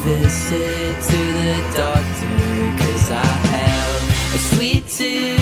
visit to the doctor, 'cause I have a sweet tooth.